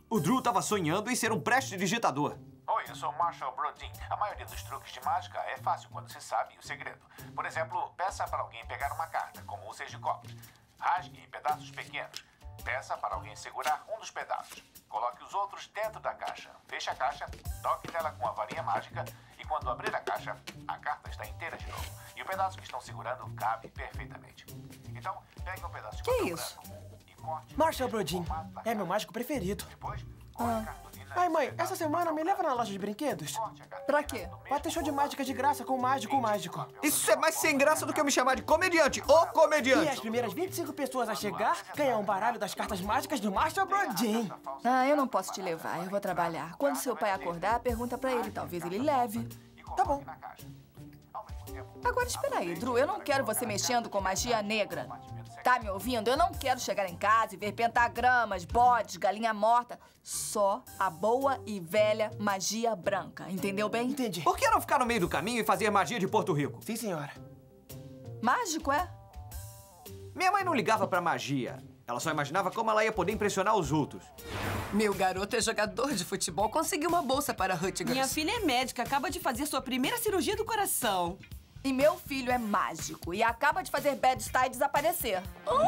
O Drew tava sonhando em ser um prestidigitador. Oi, eu sou Marshall Brodin. A maioria dos truques de mágica é fácil quando se sabe o segredo. Por exemplo, peça para alguém pegar uma carta, como o 6 de copas. Rasgue em pedaços pequenos. Peça para alguém segurar um dos pedaços. Coloque os outros dentro da caixa. Feche a caixa, toque nela com a varinha mágica e quando abrir a caixa, a carta está inteira de novo. E o pedaço que estão segurando cabe perfeitamente. Então, pegue um pedaço de papel branco e corte... Marshall Brodin é meu mágico preferido. Depois, corte a cartolina... Ai, mãe, essa semana me leva na loja de brinquedos. Pra quê? Vai ter show de mágica de graça com o mágico. Isso é mais sem graça do que eu me chamar de comediante. Ô, comediante! E as primeiras 25 pessoas a chegar ganham um baralho das cartas mágicas do Marshall Brodin. Ah, eu não posso te levar. Eu vou trabalhar. Quando seu pai acordar, pergunta pra ele. Talvez ele leve. Tá bom. Agora, espera aí, Drew. Eu não quero você mexendo com magia negra. Tá me ouvindo? Eu não quero chegar em casa e ver pentagramas, bodes, galinha morta. Só a boa e velha magia branca. Entendeu bem? Entendi. Por que não ficar no meio do caminho e fazer magia de Porto Rico? Sim, senhora. Mágico, é? Minha mãe não ligava pra magia. Ela só imaginava como ela ia poder impressionar os outros. Meu garoto é jogador de futebol, conseguiu uma bolsa para Rutgers. Minha filha é médica, acaba de fazer sua primeira cirurgia do coração. E meu filho é mágico e acaba de fazer Bad Style desaparecer.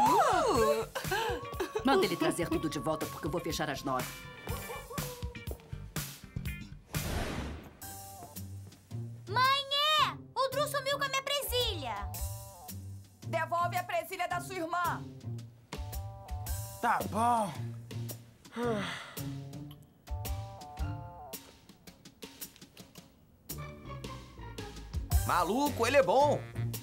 Manda ele trazer tudo de volta, porque eu vou fechar às 9. Mãe, o Drew sumiu com a minha presilha. Devolve a presilha da sua irmã. Tá bom. Maluco, ele é bom.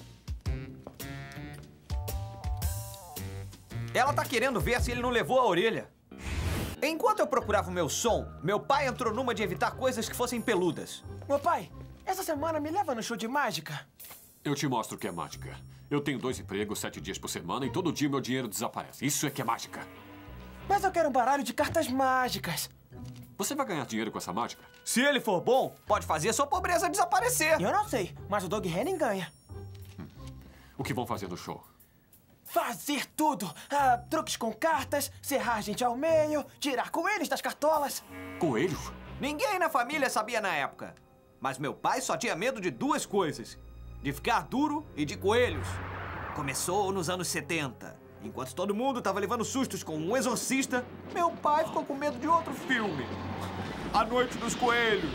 Ela tá querendo ver se ele não levou a orelha. Enquanto eu procurava o meu som, meu pai entrou numa de evitar coisas que fossem peludas. Meu pai, essa semana me leva no show de mágica. Eu te mostro o que é mágica. Eu tenho 2 empregos, 7 dias por semana e todo dia meu dinheiro desaparece. Isso é que é mágica. Mas eu quero um baralho de cartas mágicas. Você vai ganhar dinheiro com essa mágica? Se ele for bom, pode fazer sua pobreza desaparecer. Eu não sei, mas o Doug Henning ganha. O que vão fazer no show? Fazer tudo! Truques com cartas, serrar gente ao meio, tirar coelhos das cartolas. Coelho? Ninguém na família sabia na época. Mas meu pai só tinha medo de 2 coisas. De ficar duro e de coelhos. Começou nos anos 70. Enquanto todo mundo estava levando sustos com Um Exorcista, meu pai ficou com medo de outro filme. A Noite dos Coelhos.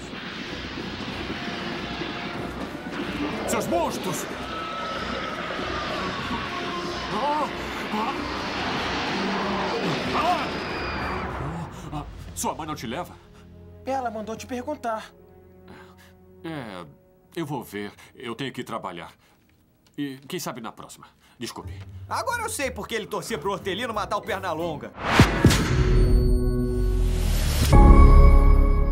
Seus monstros! Sua mãe não te leva? Ela mandou te perguntar. Eu vou ver. Eu tenho que trabalhar. E quem sabe na próxima. Desculpe. Agora eu sei por que ele torcia pro Hortelino matar o Pernalonga.